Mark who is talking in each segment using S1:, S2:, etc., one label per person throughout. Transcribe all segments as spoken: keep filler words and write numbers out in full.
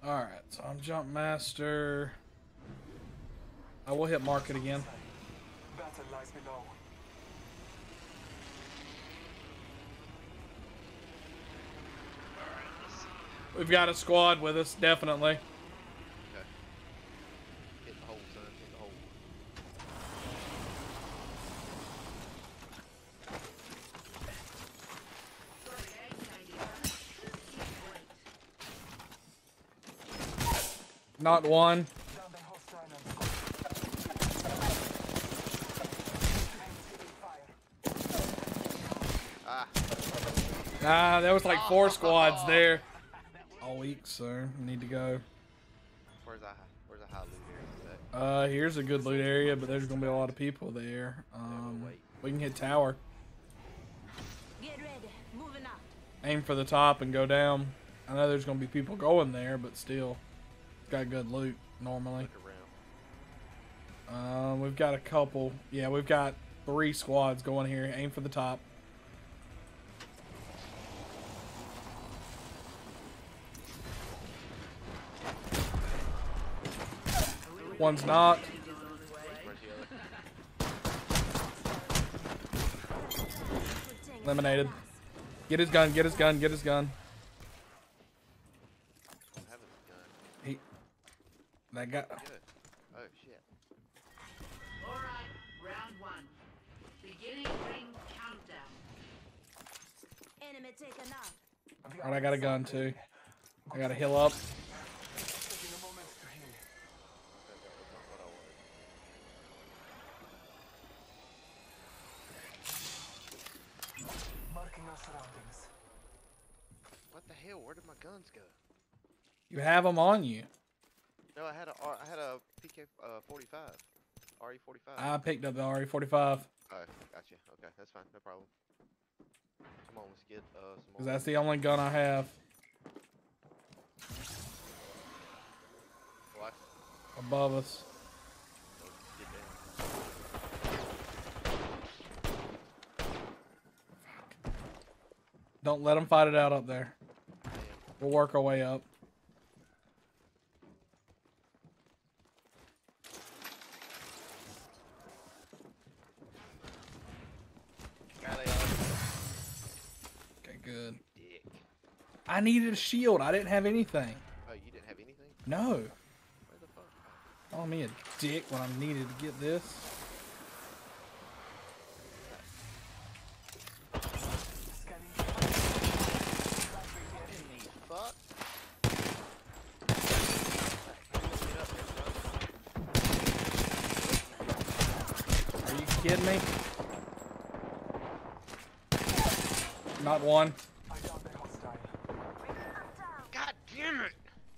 S1: Alright, so I'm Jump Master. I will hit market again.
S2: Battle lies below.
S1: We've got a squad with us, definitely.
S3: Okay. Hit the hole, son. Hit the hole.
S1: Not one.
S2: Down the hostile and
S3: Ah.
S1: Ah, there was like four squads there. All weak, sir. Need to go.
S3: Where's that? Where's the high loot area at?
S1: Uh, here's a good loot area, but there's gonna be a lot of people there. Um, we can hit tower.
S4: Get ready. Moving out.
S1: Aim for the top and go down. I know there's gonna be people going there, but still, got good loot normally.
S3: Look around.
S1: Um, we've got a couple. Yeah, we've got three squads going here. Aim for the top. One's knocked.
S3: Where's the other?
S1: Eliminated. Get his gun, get his gun, get his gun.
S3: I don't have a gun.
S1: He, that guy.
S3: Get it. Oh shit.
S5: Alright, round one. Beginning ring countdown.
S4: Enemy taken out.
S1: Alright, I got a gun too. I gotta heal up.
S2: taking a moment to heal.
S3: That was not what I wanted.
S2: Marking our surroundings.
S3: What the hell? Where did my guns go?
S1: You have them on you.
S3: No, I had a R. I had a P K uh, forty-five. R E forty-five.
S1: I picked up the R E forty-five.
S3: Oh, gotcha. Okay, that's fine. No problem. Come on, let's get uh some more.
S1: Because that's the only gun I have.
S3: What?
S1: Above us.
S3: Let's get down.
S1: Don't let them fight it out up there.
S3: Damn.
S1: We'll work our way up.
S3: Got it.
S1: Okay, good.
S3: Dick.
S1: I needed a shield. I didn't have anything.
S3: Oh, you didn't have anything?
S1: No.
S3: Where the fuck?
S1: Call me a dick when I needed to get this.
S2: Scanning.
S3: Enemy fuck.
S1: Are you kidding me? Not one.
S2: I downed the hostile.
S3: God damn it!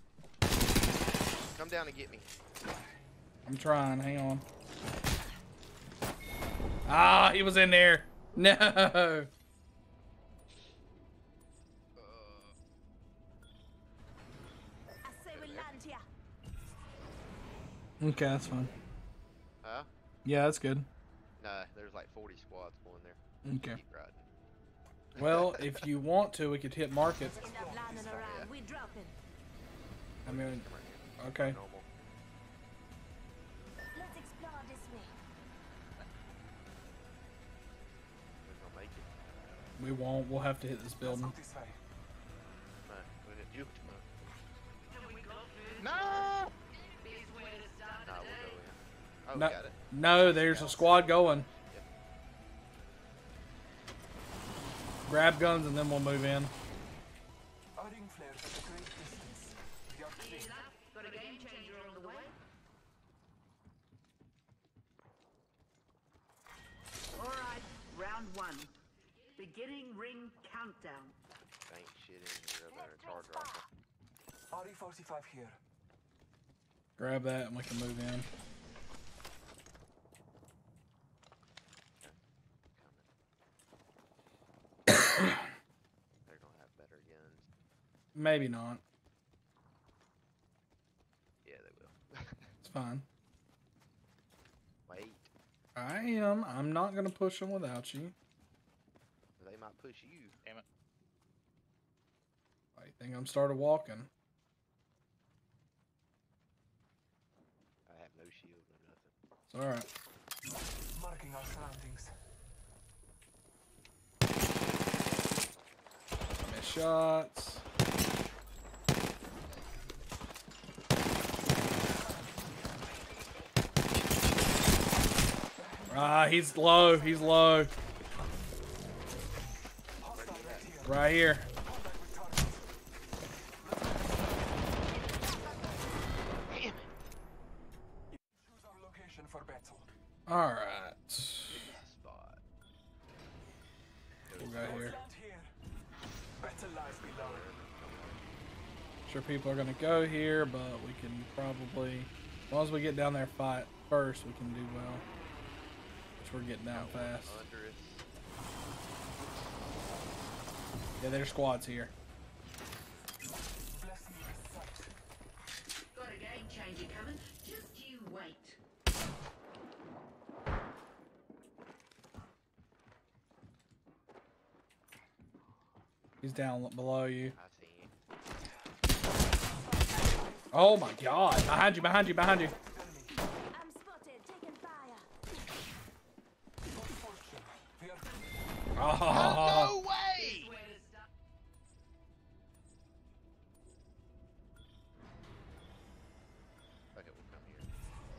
S3: Come down and get me.
S1: I'm trying. Hang on. Ah, he was in there. No.
S3: Uh,
S4: I say we land here.
S1: Okay, that's fine.
S3: huh?
S1: Yeah, that's good.
S3: Nah, there's like forty squads going there.
S1: Okay.
S3: Keep riding.
S1: Well, if you want to, we could hit market.
S4: End up landing around.
S3: Yeah.
S4: We dropping.
S1: I mean,
S3: Come right here.
S1: okay.
S3: Normal.
S4: Let's explore this way.
S3: We're gonna make it.
S1: We won't. We'll have to hit this
S2: Let's
S1: building.
S2: go this way.
S3: No, we're gonna juke him up.
S5: No!
S3: No!
S5: Best way to start
S3: Nah,
S5: the
S3: we'll
S5: day.
S3: go in. Oh,
S1: No,
S3: got it.
S1: no, there's a squad going.
S3: Yep.
S1: Grab guns and then we'll move in.
S2: Our ring flares at a great distance. We are clear.
S5: Ease up. Got a game changer on the way. Alright, round one. Beginning ring countdown.
S3: Ain't shit in here other than a charge rifle.
S2: R E forty-five here.
S1: Grab that and we can move in.
S3: Coming. They're gonna have better guns.
S1: Maybe not.
S3: Yeah, they will.
S1: It's fine.
S3: Wait,
S1: I am. I'm not gonna push them without you.
S3: they might push you. Damn it.
S1: I think I'm started walking.
S3: no shield, no nothing.
S1: It's alright.
S2: Marking our surroundings.
S1: Miss shots. Ah, he's low. He's low. Right here.
S3: Damn it!
S2: Choose our location for battle.
S1: All right.
S3: Spot.
S1: We'll go here.
S2: Land here. Battle lies below.
S1: Sure, people are gonna go here, but we can probably, as long as we get down there fight first, we can do well. Which we're getting down fast.
S3: Under us.
S1: Yeah, there's squads here.
S2: Bless me with sight.
S5: Got a game changer coming. Just you wait.
S1: He's down below you.
S3: I see him.
S1: Oh my god! Behind you! Behind you! Behind you!
S4: I'm spotted, taking fire.
S2: Good fortune. We are
S1: Oh!
S3: No way!
S5: Where to start?
S3: Okay, we'll come here.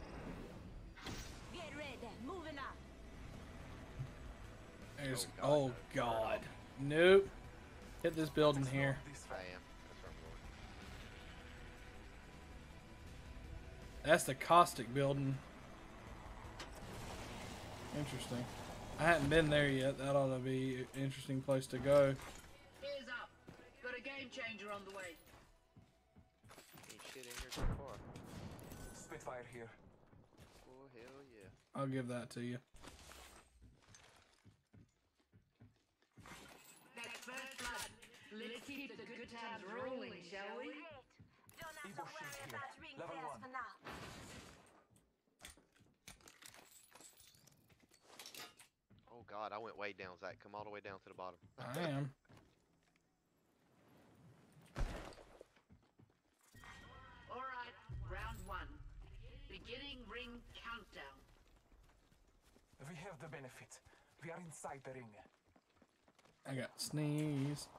S4: Get ready, moving up.
S1: There's,
S3: Oh,
S1: oh
S3: God,
S1: god. Nope. Hit this building here.
S2: this
S3: I
S2: way.
S3: am. That's where I'm going.
S1: That's the caustic building. Interesting. I hadn't been there yet. That ought to be an interesting place to go.
S5: Ears up. Got a game changer on the way.
S3: Ain't shit in here so far.
S2: Spitfire here.
S3: Oh, hell yeah.
S1: I'll give that to you.
S5: That's first blood. Let's keep the good times rolling, shall we?
S4: Great. Don't have to
S2: Evo
S4: worry
S2: shield here.
S4: about ring
S2: Level
S4: pairs
S2: one.
S4: for now.
S3: Oh god, I went way down, Zach. Come all the way down to the bottom.
S1: I am.
S5: All right, round one. Beginning ring countdown.
S2: We have the benefit. We are inside the ring.
S1: I got sneeze.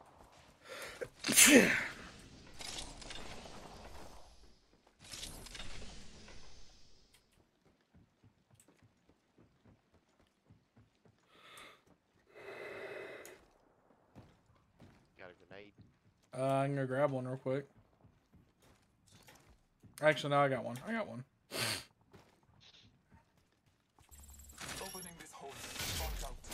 S3: Got a grenade.
S1: Uh, I can go grab one real quick. Actually, no, I got one. I got one.
S2: Opening this hole. Watch out.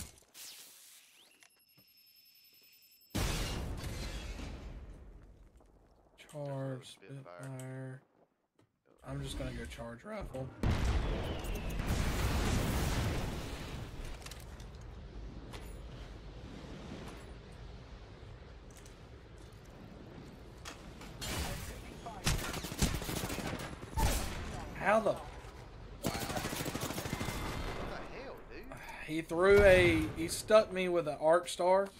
S1: Charge,
S3: Spitfire.
S1: Spitfire. I'm just gonna go charge rifle. How the?
S3: What the hell, dude?
S1: He threw a. He stuck me with an arc star.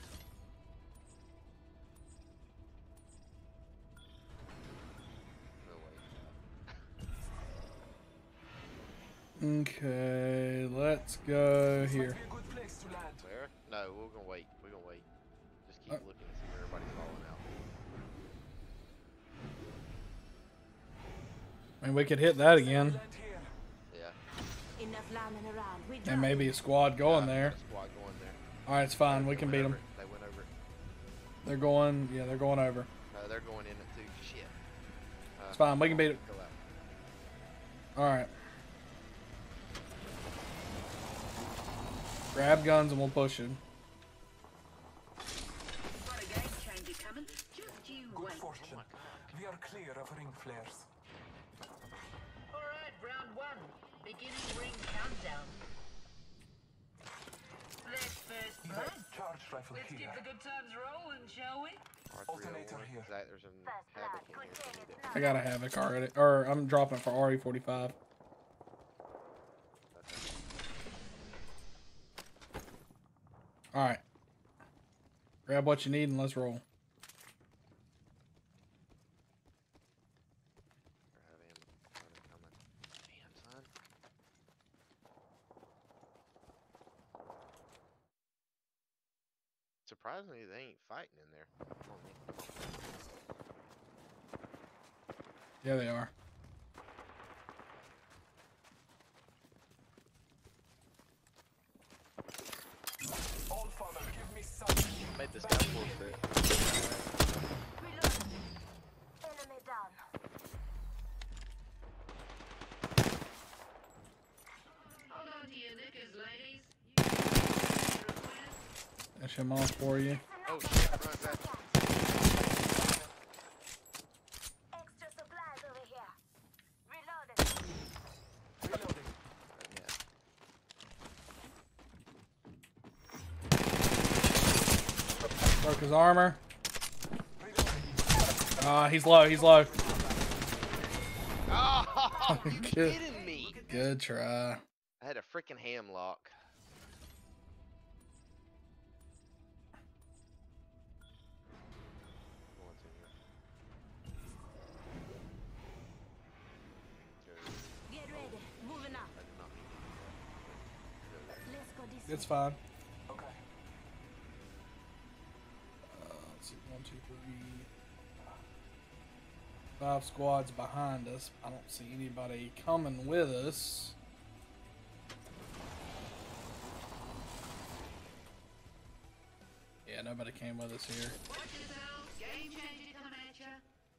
S3: No way.
S1: Okay, let's go
S2: This might
S1: here.
S2: be a good place to land.
S3: Where? No, we're gonna wait. We're gonna wait. Just keep
S1: Uh.
S3: looking and see where everybody's falling out.
S1: I mean, we could hit that again,
S2: Land here.
S3: Yeah.
S4: Enough lambing around. We
S1: and maybe a squad going
S3: Uh,
S1: there.
S3: got a Squad going there.
S1: All right, it's fine. We
S3: They
S1: can
S3: went
S1: beat
S3: over
S1: them.
S3: it. They went over it.
S1: They're going. Yeah, they're going over.
S3: No, they're going in it too. Shit. Uh,
S1: It's fine. We can beat it.
S3: Go out.
S1: All right. Grab guns and we'll push it.
S5: Got a game changer coming. Just you
S2: Good
S5: wait.
S2: fortune. We are clear of ring flares.
S5: All right, round one. Beginning ring countdown. Let's first
S2: Evo
S5: blood.
S2: charge rifle
S5: Let's
S2: here.
S5: keep the good times rolling, shall we?
S3: R three oh
S2: Alternator
S3: one.
S2: here.
S3: Zach, there's some
S4: First blood.
S3: havoc in
S4: Good
S3: here.
S4: thing
S3: if you need
S4: it's
S3: it.
S4: not.
S1: I got a havoc already, or I'm dropping it for R E forty-five.
S3: Okay.
S1: All right. Grab what you need and let's roll.
S3: I have ammo. Coming, coming. surprisingly, they ain't fighting in there. Come on, Nick.
S1: Yeah, they are.
S2: All father, give me sight.
S3: Made this guy forfeit.
S4: Reload. Enemy down.
S5: Hold on to your knickers, ladies.
S1: Dash him off for you.
S3: Oh shit! Run, grab.
S4: Extra supplies over here. Reloading.
S2: Reloading.
S3: Yeah.
S1: Broke his armor.
S2: Reloading.
S1: Ah, he's low. He's low.
S3: Oh, you
S1: Good.
S3: kidding me?
S1: Good try.
S3: I had a freaking ham lock. What's in here? Okay,
S4: Get ready. Moving up.
S3: I did not mean to.
S4: Let's go this
S1: It's
S4: way.
S1: fine.
S2: Okay.
S1: Uh, let's see. One, two, three. Five squads behind us. I don't see anybody coming with us. Yeah, nobody came with us here.
S5: Watch yourselves. Game changer coming at ya.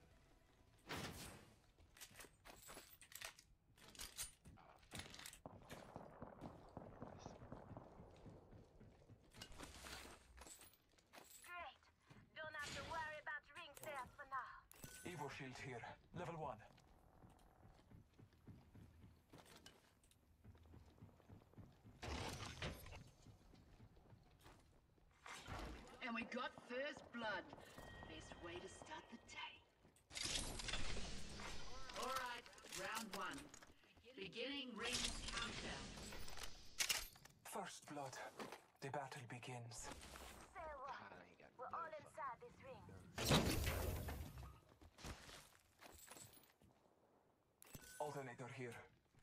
S4: Great. Don't have to worry about ring stairs for now.
S2: Evo shield here. Level one.
S5: And we got first blood. Best way to start the day. Alright, round one. Beginning ring countdown.
S2: First blood. The battle begins.
S4: Say what?
S3: God, I ain't got
S4: We're
S3: no
S4: all
S3: fucking-
S4: inside this ring.
S2: Alternator here.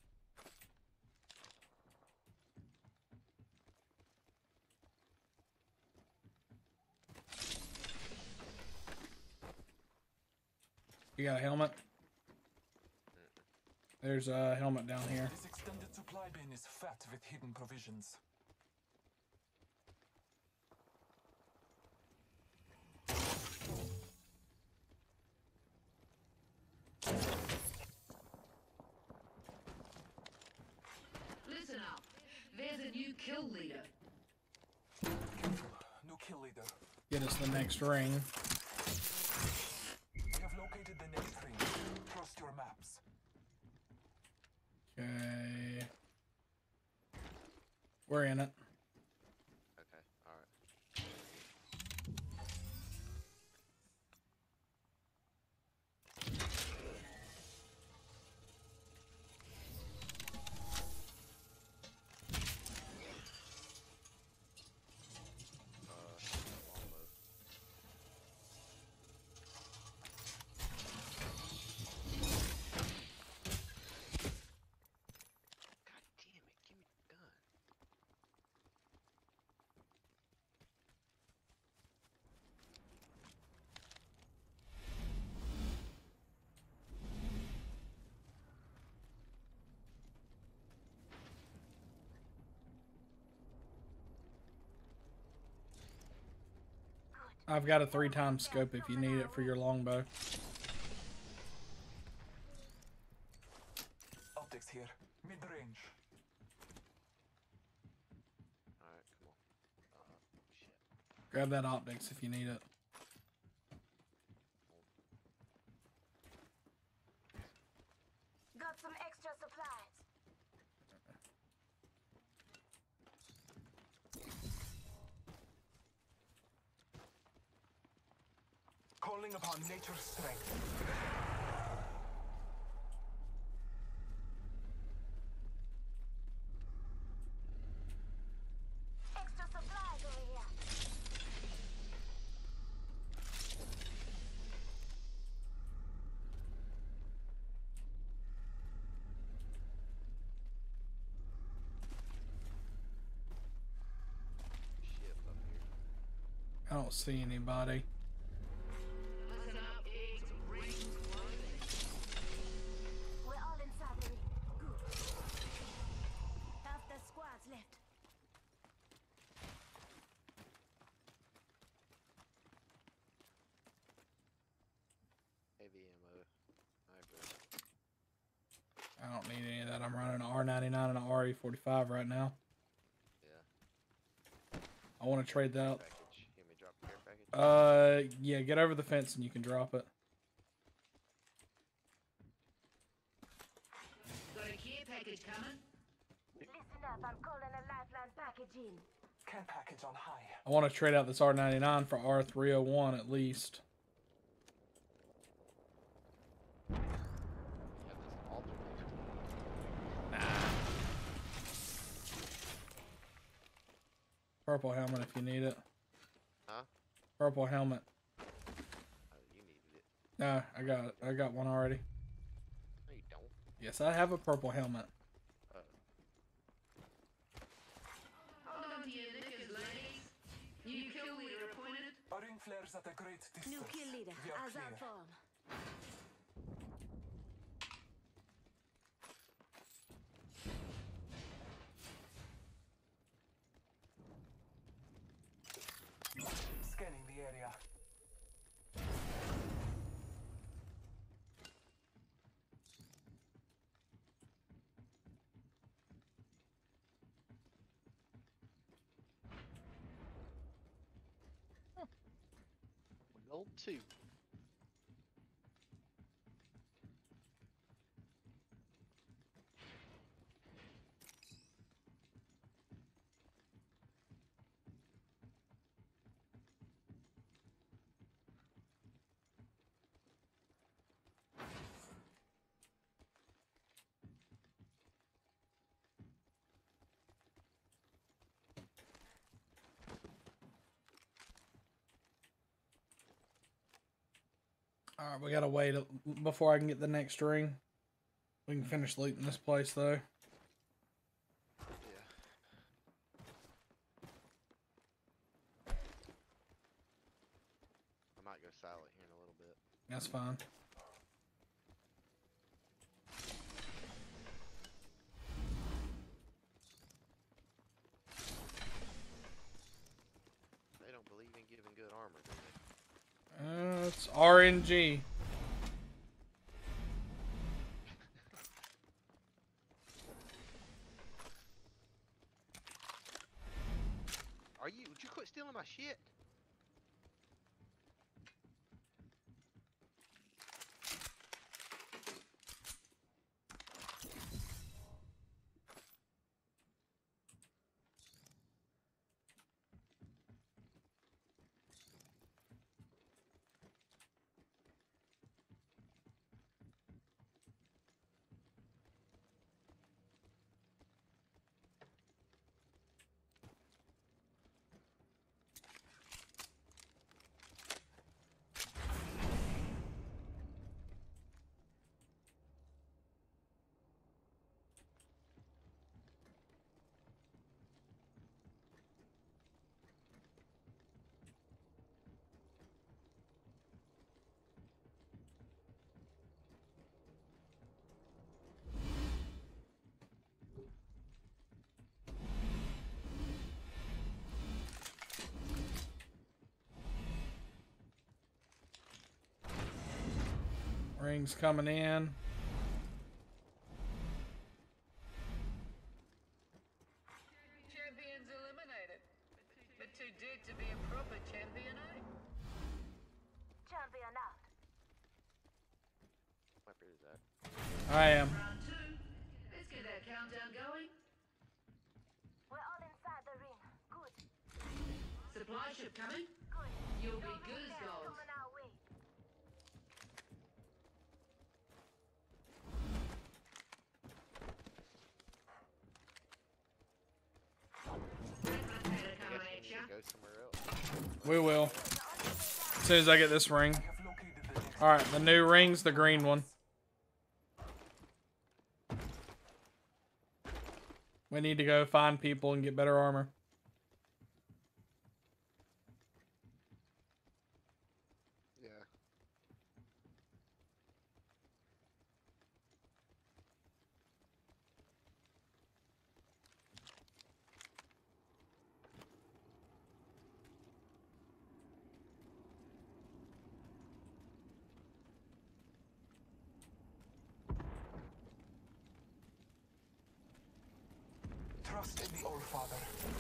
S1: You got a helmet? There's a helmet down here.
S2: This extended supply bin is fat with hidden provisions.
S5: Listen up. There's a new kill leader.
S2: New kill leader.
S1: Get us the next ring.
S2: We have located the next ring. Trust your maps.
S1: Okay. We're in it.
S3: Okay, alright. Uh, longbow. God damn it, give me the gun.
S1: I've got a three times scope if you need it for your longbow.
S2: Optics here. Mid-range.
S3: Alright, come on. Uh, shit.
S1: Grab that optics if you need it.
S4: Got some extra supplies.
S2: Calling upon nature's strength.
S4: Extra supplies over here.
S3: Shit up here.
S1: I don't see anybody.
S5: Listen up, eggs, rings, clothing.
S4: We're all inside the ring. Good. Half the squad's left.
S3: Heavy ammo. Hybrid.
S1: I don't need any of that. I'm running an R ninety-nine and an R E forty-five right now.
S3: Yeah.
S1: I want to trade that out.
S3: Package. Give me a drop care package.
S1: Uh, yeah, get over the fence and you can drop it.
S5: Got a care package coming.
S4: Listen up, I'm calling a lifeline package in.
S2: Care package on high.
S1: I want to trade out this R ninety-nine for R three oh one at least.
S3: You have this alternate.
S1: Purple helmet if you need it.
S3: Huh?
S1: Purple helmet.
S3: Oh, you needed it.
S1: No, I got it. I got one already.
S3: No, you don't.
S1: Yes, I have a purple helmet.
S3: Uh,
S5: Hold on to your knickers, ladies. New kill leader appointed.
S2: Our ring flares at a great distance.
S4: New kill leader,
S2: We are
S4: as our
S2: clear.
S4: form.
S2: Scanning the area.
S3: gold two.
S1: All right, we gotta wait a- before I can get the next ring. We can finish looting this place though.
S3: Yeah. I might go silent here in a little bit.
S1: That's fine.
S3: They don't believe in giving good armor, do they?
S1: Uh, it's R N G.
S3: Are you? Would you quit stealing my shit?
S1: Rings coming in.
S5: Champions eliminated. But too dead to be a proper champion, eh?
S4: Champion out.
S3: What period is that?
S1: I am.
S5: Round two. Let's get that countdown going.
S4: We're all inside the ring. Good.
S5: Supply ship coming.
S4: Good.
S5: You'll be
S4: No
S5: good as
S4: ring flares
S5: gold.
S4: coming our way.
S5: Better
S3: I
S5: coming
S3: guess we
S5: at
S3: need
S5: ya.
S3: to go somewhere else.
S1: We will. As soon as I get this ring.
S2: I have located the next.
S1: All right, the new ring's the green one. We need to go find people and get better armor.
S2: Trust in the All Father.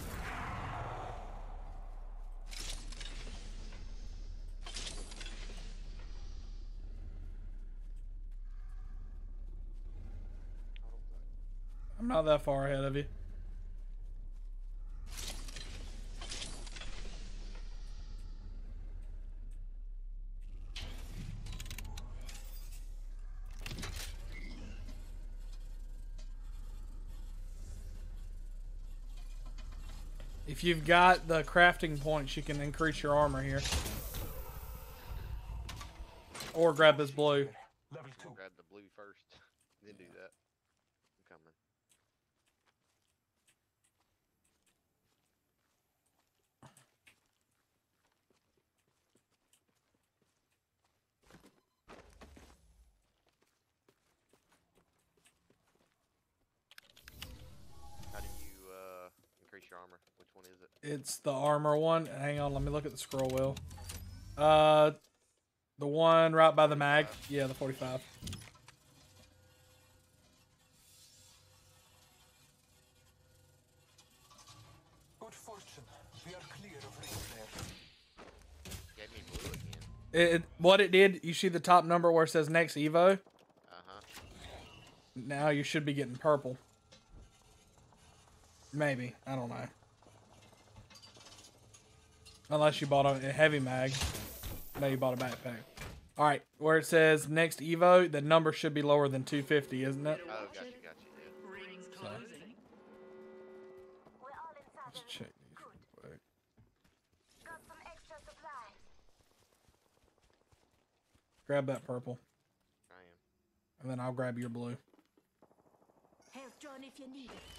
S1: I'm not that far ahead of you. If you've got the crafting points, you can increase your armor here. Or grab this blue.
S2: Level two.
S3: Grab the blue first, then do that. I'm coming. How do you uh, increase your armor? Which one is it?
S1: It's the armor one. Hang on, let me look at the scroll wheel. Uh, the one right by the mag. Yeah, the forty-five.
S2: Good fortune. We are clear of ring flare.
S3: Gave me blue again.
S1: It, it what it did. You see the top number where it says next Evo.
S3: Uh huh.
S1: Now you should be getting purple. Maybe, I don't know. Unless you bought a, a heavy mag. No, you bought a backpack. All right, where it says next Evo, the number should be lower than two fifty, isn't it?
S3: Oh, got you, got you. Yeah.
S5: Rings closing.
S4: We're all inside
S1: Let's
S4: the
S1: check
S4: ring.
S1: these
S4: Good.
S1: real quick.
S4: Got some extra supplies.
S1: Grab that purple,
S3: I am.
S1: and then I'll grab your blue.
S4: Health John if you need it.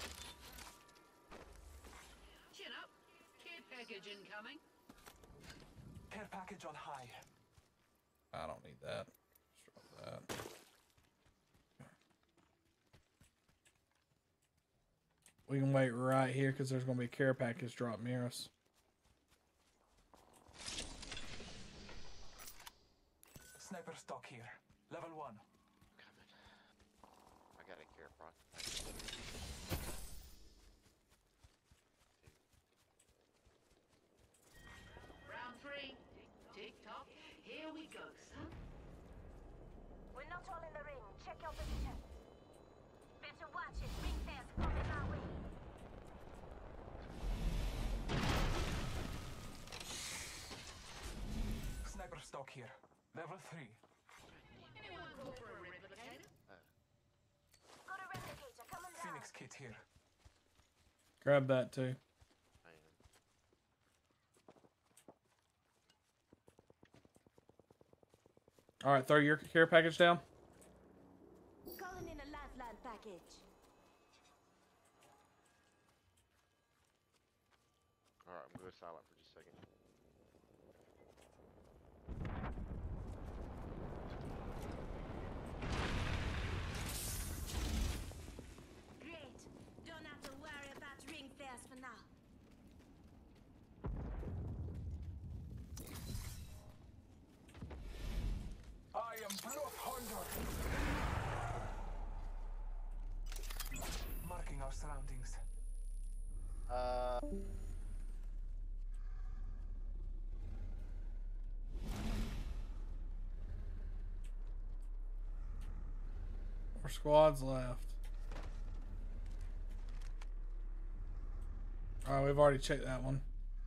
S5: Chin up. Care package incoming.
S2: Care package on high.
S1: I don't need that. Just drop that. We can wait right here because there's going to be a care package drop near us.
S2: Sniper stock here. Level one.
S3: Coming. I got a care proc.
S5: Round three. Tick tock. Here we go, son.
S4: We're not all in the ring. Check your position. Better watch it. Ring fence coming our way.
S2: Sniper stock here. Level three.
S5: Anyone call for a replicator?
S4: Got a replicator coming down.
S2: Phoenix kit here.
S1: Grab that too.
S3: I am.
S1: All right, throw your care package down.
S4: Calling in a lifeline package.
S3: All right, I'm going to go silent for just a second.
S4: Great. Don't have to worry about ring fairs for now.
S2: I am Blood Hunter. Marking our surroundings.
S3: Uh.
S1: Four squads left. All right, we've already checked that one.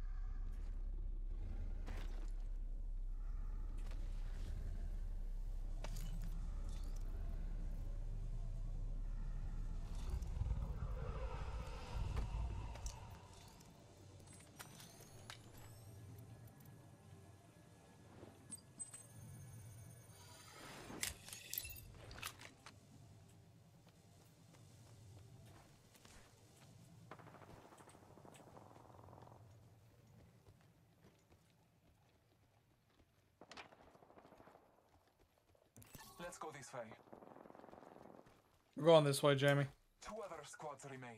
S2: Let's go this way.
S1: We're going this way, Jamie.
S2: Two other squads remain.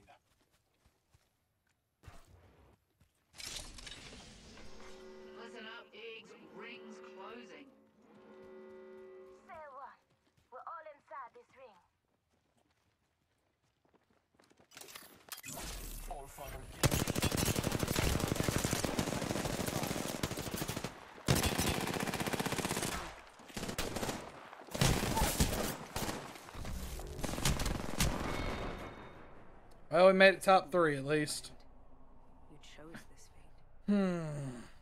S5: Listen up, eggs. Rings closing.
S4: Say one. We're all inside this ring.
S2: Father King.
S1: Well, we made it top three at least.
S6: You chose this fate.
S1: Hmm.